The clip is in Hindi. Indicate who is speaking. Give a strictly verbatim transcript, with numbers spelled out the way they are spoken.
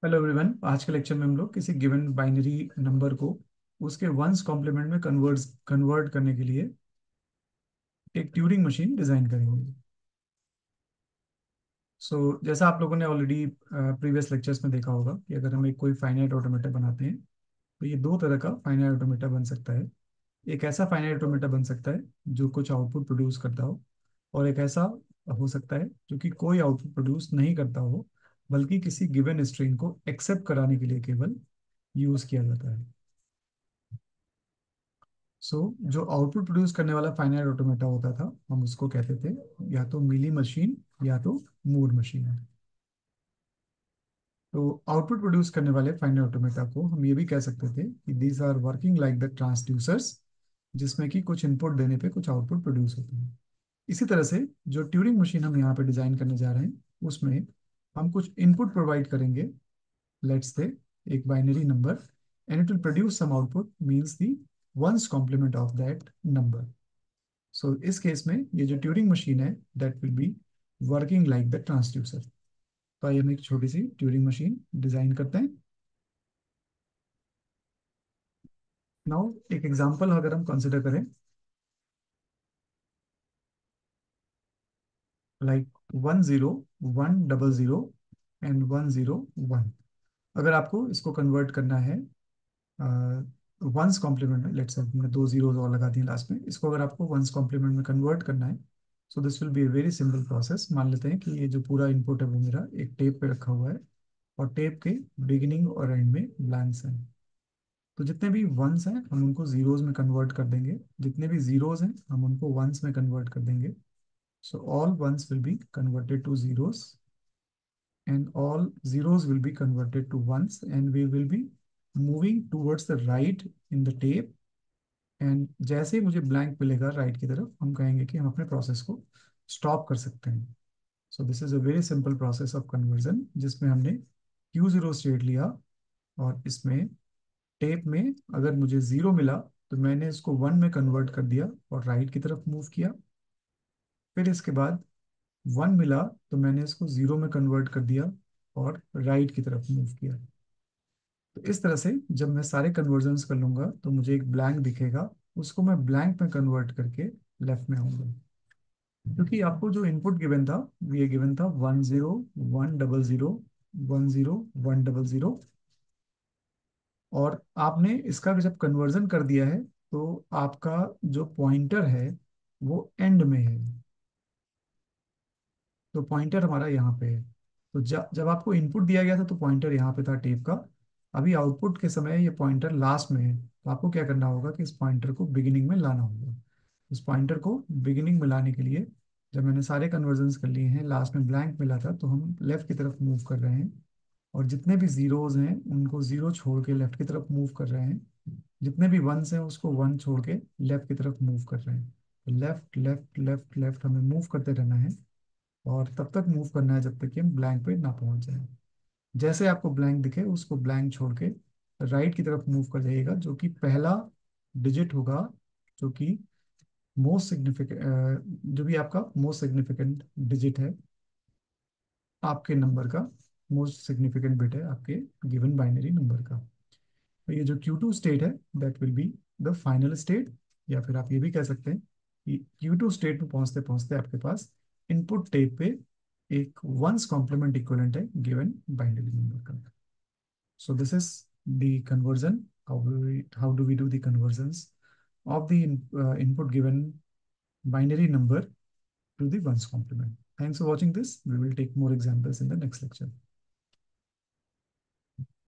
Speaker 1: Hello everyone. आज के लेक्चर में हम लोग किसी गिवन बाइनरी नंबर को उसके वंस कॉम्प्लीमेंट में कन्वर्ट कन्वर्ट करने के लिए एक ट्यूरिंग मशीन डिजाइन करेंगे। सो so, जैसा आप लोगों ने ऑलरेडी प्रीवियस लेक्चर्स में देखा होगा कि अगर हम एक कोई फाइनाइट ऑटोमेटा बनाते हैं तो ये दो तरह का फाइनाइट ऑटोमेटा बन सकता है। एक ऐसा फाइनाइट ऑटोमेटा बन सकता है जो कुछ आउटपुट प्रोड्यूस करता हो, और एक ऐसा हो सकता है जो कि कोई आउटपुट प्रोड्यूस नहीं करता हो, बल्कि किसी गिवन स्ट्रिंग को एक्सेप्ट कराने के लिए केवल यूज किया जाता है। सो so, जो आउटपुट प्रोड्यूस करने वाला फाइनाइट ऑटोमेटा होता था हम उसको कहते थे या तो मिली मशीन या तो मूर मशीन। तो आउटपुट प्रोड्यूस करने वाले फाइनाइट ऑटोमेटा को हम ये भी कह सकते थे कि these are working like the transducers, जिसमें कि कुछ इनपुट देने पे कुछ आउटपुट प्रोड्यूस होते हैं। इसी तरह से जो ट्यूरिंग मशीन हम यहाँ पे डिजाइन करने जा रहे हैं उसमें हम कुछ इनपुट प्रोवाइड करेंगे। लेट्स से एक binary number, and it will produce some output means the ones complement of that number. So इस केस में ये जो ट्यूरिंग मशीन है that will be working like the transducer. तो आइए हम एक छोटी सी ट्यूरिंग मशीन डिजाइन करते हैं। नाउ एक एग्जांपल अगर हम कंसिडर करें, like one zero one double zero and one zero one. अगर आपको इसको कन्वर्ट करना है वंस कॉम्प्लीमेंट में, लेट्स से हमने दो जीरोस और लगा दिए लास्ट में, इसको अगर आपको वंस कॉम्प्लीमेंट में कन्वर्ट करना है, so this will be a very simple process. मान लेते हैं कि ये जो पूरा इनपुट है वो मेरा एक टेप पे रखा हुआ है, और टेप के बिगिनिंग और एंड में ब्लैंक्स हैं। तो जितने भी वंस हैं हम उनको जीरोस में कन्वर्ट कर देंगे, जितने भी जीरोस हैं हम उनको वंस में कन्वर्ट कर देंगे। So all ones will be converted to zeros and all zeros will be converted to ones, and we will be moving towards the right in the tape। And जैसे ही मुझे ब्लैंक मिलेगा राइट की तरफ हम कहेंगे कि हम अपने प्रोसेस को स्टॉप कर सकते हैं। So this is a very simple process of conversion, जिसमें हमने क्यू जीरो स्टेट लिया, और इसमें टेप में अगर मुझे जीरो मिला तो मैंने इसको वन में कन्वर्ट कर दिया और राइट की तरफ मूव किया। फिर इसके बाद वन मिला तो मैंने इसको जीरो में कन्वर्ट कर दिया और राइट की तरफ मूव किया। तो इस तरह से जब मैं सारे कन्वर्जन्स कर लूंगा तो मुझे एक ब्लैंक दिखेगा, उसको मैं ब्लैंक में कन्वर्ट करके लेफ्ट में आऊंगा। क्योंकि आपको जो इनपुट गिवन था ये गिवन था one zero one double zero one zero one double zero, और आपने इसका जब कन्वर्जन कर दिया है तो आपका जो पॉइंटर है वो एंड में है। तो पॉइंटर हमारा यहाँ पे है। तो जब जब आपको इनपुट दिया गया था तो पॉइंटर यहाँ पे था टेप का। अभी आउटपुट के समय ये पॉइंटर लास्ट में है, तो आपको क्या करना होगा कि इस पॉइंटर को बिगिनिंग में लाना होगा। इस पॉइंटर को बिगिनिंग में लाने के लिए जब मैंने सारे कन्वर्जन्स कर लिए हैं, लास्ट में ब्लैंक मिला था तो हम लेफ्ट की तरफ मूव कर रहे हैं, और जितने भी जीरोज हैं उनको जीरो छोड़ के लेफ्ट की तरफ मूव कर रहे हैं, जितने भी वंस हैं उसको वन छोड़ के लेफ्ट की तरफ मूव कर रहे हैं। तो लेफ्ट लेफ्ट लेफ्ट लेफ्ट हमें मूव करते रहना है, और तब तक मूव करना है जब तक कि हम ब्लैंक पे ना पहुंच जाए। जैसे आपको ब्लैंक दिखे उसको ब्लैंक छोड़ के राइट की तरफ मूव कर जाइएगा, जो कि पहला डिजिट होगा, जो कि मोस्ट सिग्निफिकेंट, जो भी आपका मोस्ट सिग्निफिकेंट डिजिट है आपके नंबर का, मोस्ट सिग्निफिकेंट बिट है आपके गिवन बाइनरी नंबर का। तो ये जो क्यू टू स्टेट है that will be the final state, या फिर आप ये भी कह सकते हैं कि क्यू टू स्टेट में पहुंचते पहुंचते आपके पास इनपुट टेप पे एक वंस कॉम्प्लीमेंट इक्विवेलेंट है गिवन बाइनरी नंबर का। So this is the conversion, how do we how do we do the conversions of the in, uh, input given binary number to the ones complement. Thanks for watching this. We will take more examples in the next lecture.